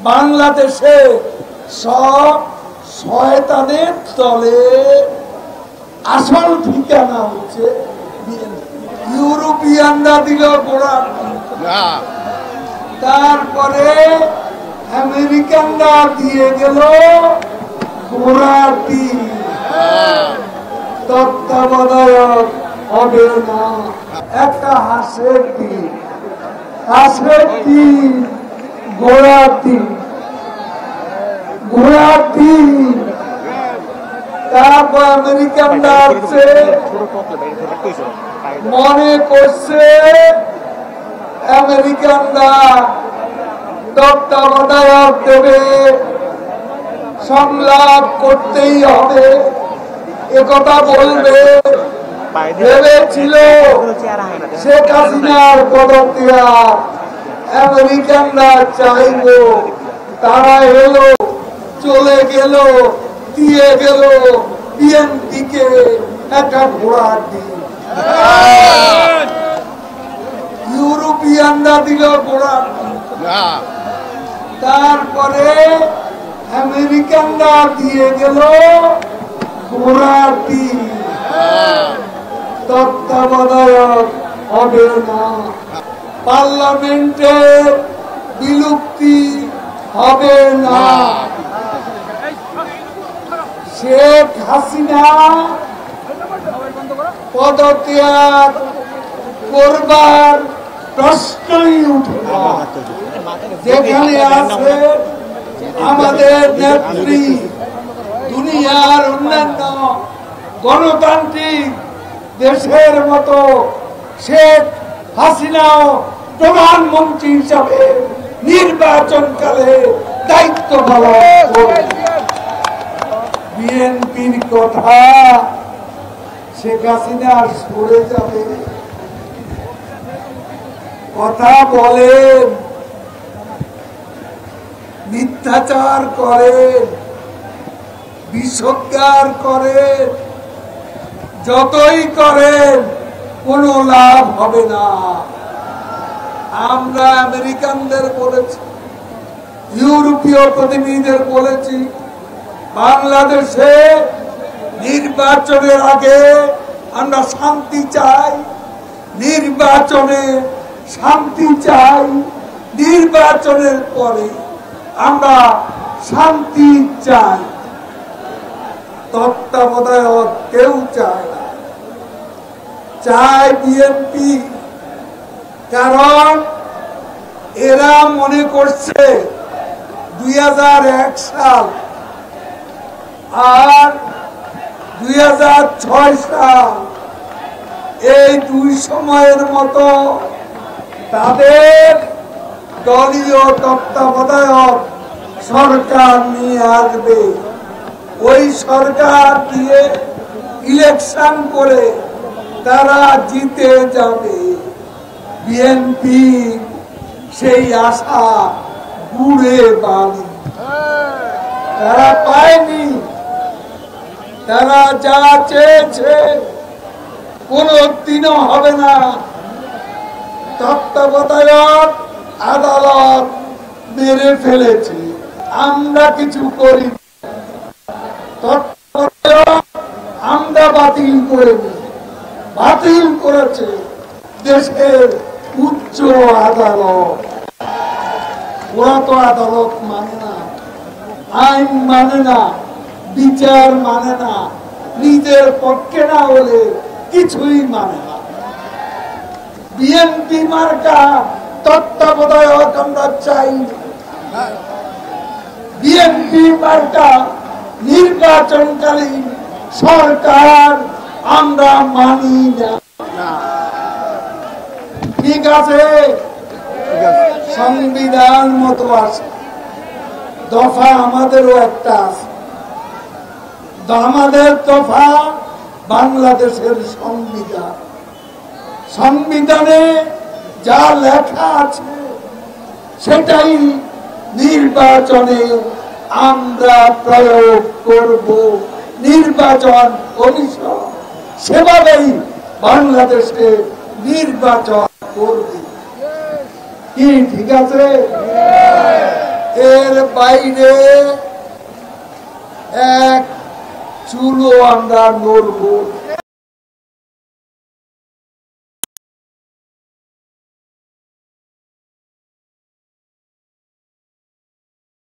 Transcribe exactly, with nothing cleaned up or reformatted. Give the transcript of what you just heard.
বাংলাদেশে সব শয়তানের দলে আসল ঠিকানা হচ্ছে ইউরোপিয়ানরা দিল গোড়া, তারপরে আমেরিকানরা দিয়ে গেল গোড়াটি। তত্ত্বাবধায়ক হবে না, একটা হাঁসের ডিম, হাঁসের ডিম গোড়াটি গোড়াটি। তারপর আমেরিকানরা আছে মনে করছে আমেরিকানরা তত্ত্বাবধায়ক দেবে, সংলাপ করতেই হবে একথা বলবে। ভেবেছিল শেখ হাসিনার পদত্যাগ আমেরিকানরা চাইব, তারা এলো, চলে গেল, দিয়ে গেল বিএনপিকে একটা ঘোড়ার ডিম। ইউরোপিয়ানরা দিল ঘোড়ার ডিম, তারপরে আমেরিকানরা দিয়ে গেল ঘোড়ার ডিম। তত্ত্বাবধায়ক হবে না, পার্লামেন্টের বিলুপ্তি হবে না। শেখ হাসিনা পদত্যাগ করবার প্রশ্নই উঠে না। যেখানে আছে আমাদের নেত্রী, দুনিয়ার অন্যান্য গণতান্ত্রিক দেশের মতো শেখ হাসিনাও প্রধানমন্ত্রী হিসাবে নির্বাচনকালে দায়িত্ব পালন করবে। বিএনপির কথা শেখ হাসিনা সরে যাবে, কথা বলেন, মিথ্যাচার করেন, বিষোদ্গার করেন, যতই করেন কোনো লাভ হবে না। আমরা আমেরিকানদের বলেছি, ইউরোপীয় প্রতিনিধিদের বলেছি, বাংলাদেশে নির্বাচনের আগে আমরা শান্তি চাই, নির্বাচনে শান্তি চাই, নির্বাচনের পরে আমরা শান্তি চাই। তত্ত্বাবধায়ক কেউ চায় না, চায় বিএনপি। কারণ এরা মনে করছে দুই হাজার এক সাল আর দুই হাজার ছয় সাল এই দুই সময়ের মতো তাদের দলীয় তত্ত্বাবধায়ক সরকার নিয়ে আসবে, ওই সরকার দিয়ে ইলেকশন করে তারা জিতে যাবে। বিএনপি সেই আশা বুড়ে বাড়ি, তারা পায়নি। তারা যা চেয়েছে কোন দিনও হবে না। তত্ত্বাবধায়ক আদালত মেরে ফেলেছে, আমরা কিছু করি। তত্ত্বাবধায়ক আমরা বাতিল করিনি, বাতিল করেছে দেশের উচ্চ আদালত। ওরা তো আদালত মানে না, আইন মানে না, বিচার মানে না, নিজের পক্ষে না হলে কিছুই মানে না। বিএনপি মার্কা তত্ত্বাবধায়ক আমরা চাই, বিএনপি মার্কা নির্বাচনকালীন সরকার আমরা মানি না। ঠিক আছে, সংবিধান মতো আছে, দফা আমাদেরও একটা আছে। আমাদের দফা বাংলাদেশের সংবিধান, সংবিধানে যা লেখা আছে সেটাই নির্বাচনে আমরা প্রয়োগ করব। নির্বাচন কমিশন সেভাবেই বাংলাদেশে নির্বাচন করবে। কি ঠিক আছে? এর বাইরে এক চুলো আমরা নড়ব